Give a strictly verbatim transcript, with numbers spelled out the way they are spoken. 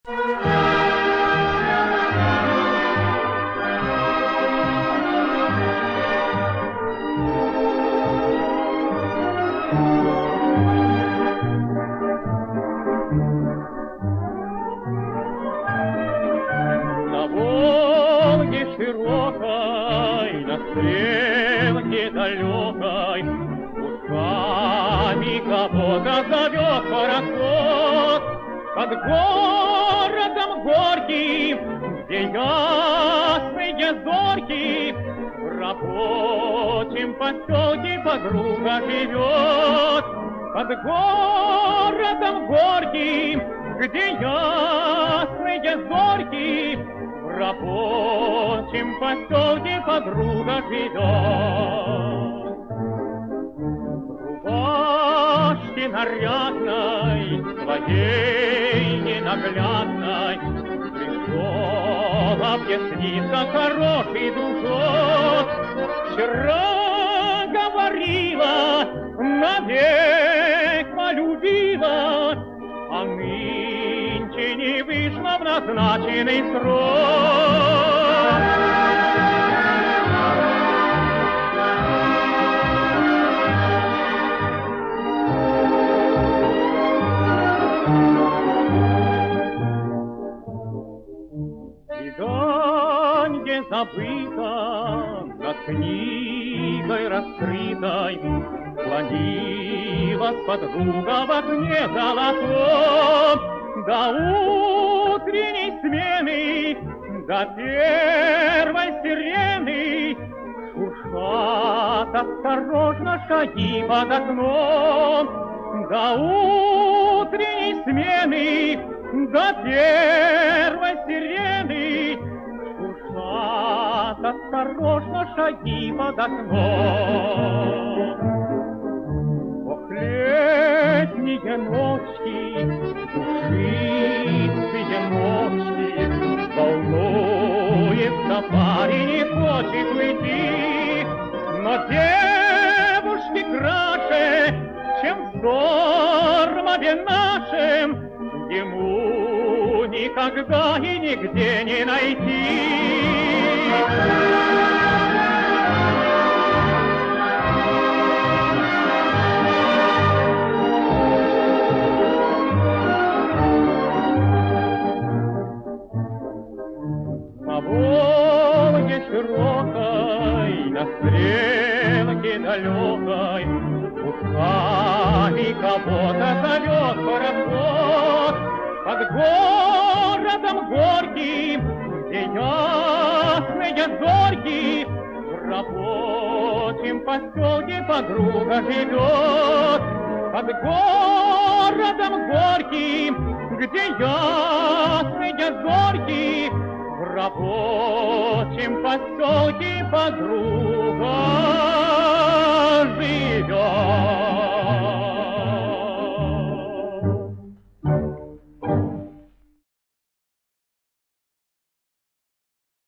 На Волге широкой, на стрелке далекой, устами кого-то зовет пароход. Под городом горьким, где ясные зорьки, в рабочем поселке подруга живет. Под городом горьким, где ясные зорьки, в рабочем поселке подруга живет. В рубашке нарядной, своей ненаглядной, пришел объясниться хороший дружок. Вчера говорила, навек полюбила, а нынче не вышла в назначенный срок. Свиданье забыто, над книгой раскрытой, склонилась подруга в окне золотом. До утренней смены, до первой сирены шуршат осторожно шаги под окном. До утренней смены, до первой сирены шуршат осторожно шаги под окном. Ох, летние ночи, душистые ночи, волнуется парень, не хочет уйти, но девушки краше, чем в штормове нашем, ему никогда и нигде не найти. На Волге широкой, на стрелке далекой, устами кого-то зовет пароход. Под городом горьким, где ясные зорьки, в рабочем поселке подруга живет. Под городом горьким, где ясные зорьки, в рабочем поселке подруга живет.